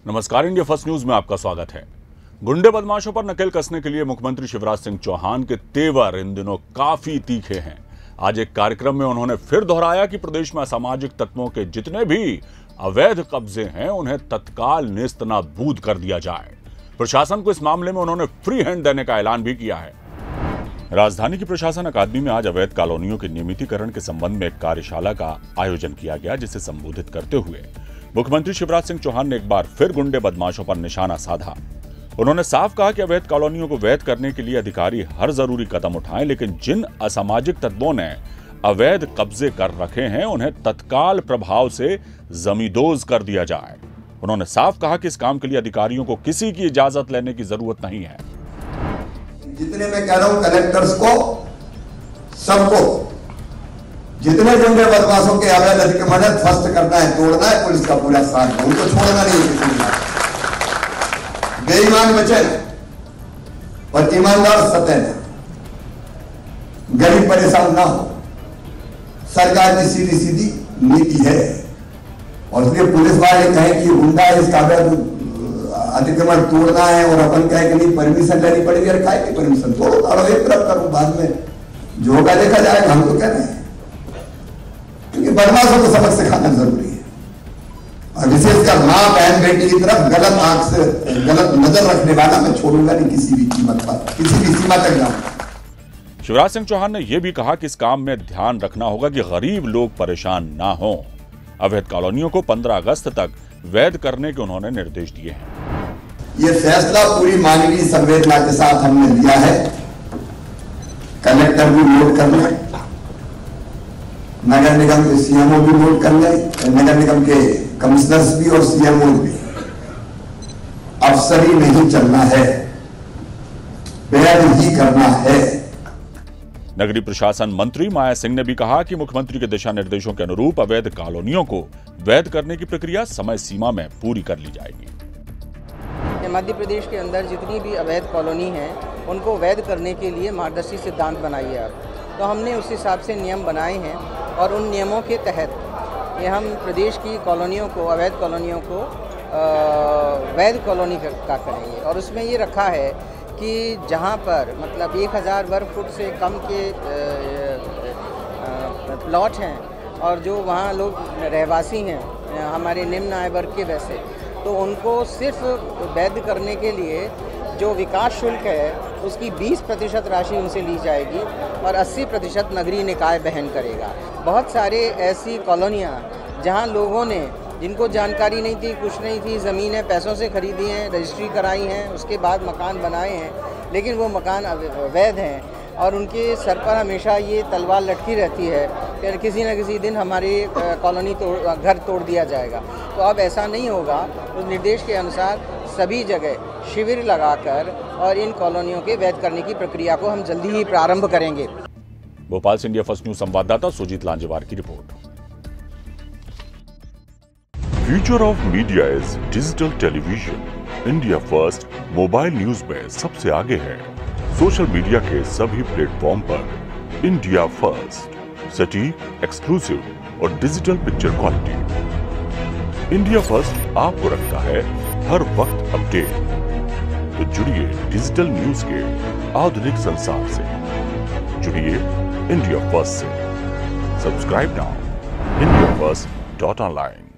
नमस्कार, India first news में आपका स्वागत है। गुंडे बदमाशों पर नकेल कसने के लिए मुख्यमंत्री शिवराज सिंह चौहान के तेवर इन दिनों काफी तीखे हैं। आज एक कार्यक्रम में उन्होंने फिर दोहराया कि प्रदेश में असामाजिक तत्वों के जितने भी अवैध कब्जे हैं उन्हें तत्काल नेस्तनाबूद कर दिया जाए। प्रशासन को इस मामले में उन्होंने फ्री हैंड देने का ऐलान भी किया है। राजधानी की प्रशासन अकादमी में आज अवैध कॉलोनियों के नियमितीकरण के संबंध में एक कार्यशाला का आयोजन किया गया, जिसे संबोधित करते हुए मुख्यमंत्री शिवराज सिंह चौहान ने एक बार फिर गुंडे बदमाशों पर निशाना साधा। उन्होंने साफ कहा कि अवैध कॉलोनियों को वैध करने के लिए अधिकारी हर जरूरी कदम उठाएं, लेकिन जिन असामाजिक तत्वों ने अवैध कब्जे कर रखे हैं उन्हें तत्काल प्रभाव से जमींदोज कर दिया जाए। उन्होंने साफ कहा कि इस काम के लिए अधिकारियों को किसी की इजाजत लेने की जरूरत नहीं है। जितने मैं कह रहा हूं कलेक्टर्स को, सबको जितने गुंडे बदमाशों के अवैध अतिक्रमण ध्वस्त करना है, तोड़ना है, पुलिस का पूरा साथ है। उनको छोड़ना नहीं है। बेईमान बचे और ईमानदार सत्य है, गरीब परेशान ना हो। सरकार की सीधी सीधी नीति है और इसलिए पुलिस वाले कहें कि गुंडा है, इसका अवैध अतिक्रमण तोड़ना है और अपन कहे कि नहीं परमिशन लेनी पड़ेगी। अरे काहे की परमिशन, तोड़ो ताड़ो एक तरफ करो, बाद में जो होगा देखा जाएगा। हम तो कह रहे हैं क्योंकि बदमाशों को सबक सिखाना जरूरी है और विशेषकर मां बहन बेटी की तरफ गलत आंख से गलत नजर रखने वाला मैं छोड़ूंगा नहीं, किसी भी कीमत पर, किसी भी सीमा तक जाऊंगा। शिवराज सिंह चौहान ने यह भी कहा कि इस काम में ध्यान रखना होगा कि गरीब लोग परेशान ना हो। अवैध कॉलोनियों को 15 अगस्त तक वैध करने के उन्होंने निर्देश दिए हैं। ये फैसला पूरी मानवीय संवेदना के साथ हमने लिया है। कलेक्टर भी नोट कर ले, नगर निगम के सीएमओ भी नोट कर ले, नगर निगम के कमिश्नर्स भी और सीएमओ भी। अफसरी नहीं चलना है, वैध ही करना है। नगरीय प्रशासन मंत्री माया सिंह ने भी कहा कि मुख्यमंत्री के दिशा निर्देशों के अनुरूप अवैध कॉलोनियों को वैध करने की प्रक्रिया समय सीमा में पूरी कर ली जाएगी। मध्य प्रदेश के अंदर जितनी भी अवैध कॉलोनी हैं उनको वैध करने के लिए मार्गदर्शी सिद्धांत बनाइए आप। तो हमने उस हिसाब से नियम बनाए हैं और उन नियमों के तहत ये हम प्रदेश की कॉलोनियों को, अवैध कॉलोनियों को वैध कॉलोनी का करेंगे। और उसमें ये रखा है कि जहाँ पर मतलब 1000 वर्ग फुट से कम के प्लॉट हैं और जो वहाँ लोग रहवासी हैं हमारे निम्न आय वर्ग के, वैसे तो उनको सिर्फ वैध करने के लिए जो विकास शुल्क है उसकी 20% राशि उनसे ली जाएगी और 80% नगरीय निकाय वहन करेगा। बहुत सारे ऐसी कॉलोनियाँ जहाँ लोगों ने, जिनको जानकारी नहीं थी, कुछ नहीं थी, ज़मीनें पैसों से खरीदी हैं, रजिस्ट्री कराई हैं, उसके बाद मकान बनाए हैं, लेकिन वो मकान अवैध हैं और उनके सर पर हमेशा ये तलवार लटकी रहती है कि किसी न किसी दिन हमारी कॉलोनी घर तोड़ दिया जाएगा। तो अब ऐसा नहीं होगा। उस निर्देश के अनुसार सभी जगह शिविर लगाकर और इन कॉलोनियों के वैध करने की प्रक्रिया को हम जल्दी ही प्रारंभ करेंगे। भोपाल से इंडिया फर्स्ट न्यूज संवाददाता सुजीत लांजेवार की report. Future of media is digital television. India first mobile news में सबसे आगे है। सोशल मीडिया के सभी प्लेटफॉर्म पर इंडिया फर्स्ट, सटीक, एक्सक्लूसिव और digital picture quality. India first आपको रखता है हर वक्त अपडेट। तो जुड़िए डिजिटल न्यूज के आधुनिक संसार से। जुड़िए इंडिया फर्स्ट से। Subscribe now, indiafirst.online।